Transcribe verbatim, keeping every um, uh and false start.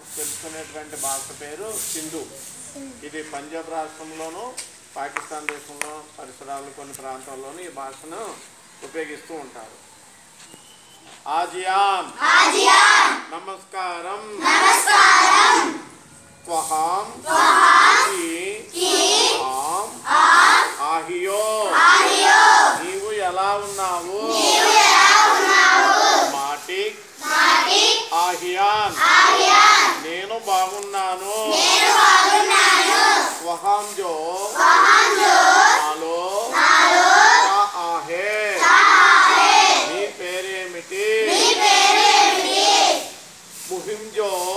తెలుసుకునేటువంటి భాష పేరు సింధు. ఇది పంజాబ్ రాష్ట్రంలోను పాకిస్తాన్ దేశంలో పరిసరాలు కొన్ని ప్రాంతాల్లోనూ ఈ భాషను ఉపయోగిస్తూ ఉంటారు. ఆజియాన్ నమస్కారం త్వహాం ఆహియో నీవు ఎలా ఉన్నావు మాటిక్ ఆహియాన్ నేను బాగున్నాను త్వహాం జో నాలో ఆహే నీ పేరేమిటి ముహిం జో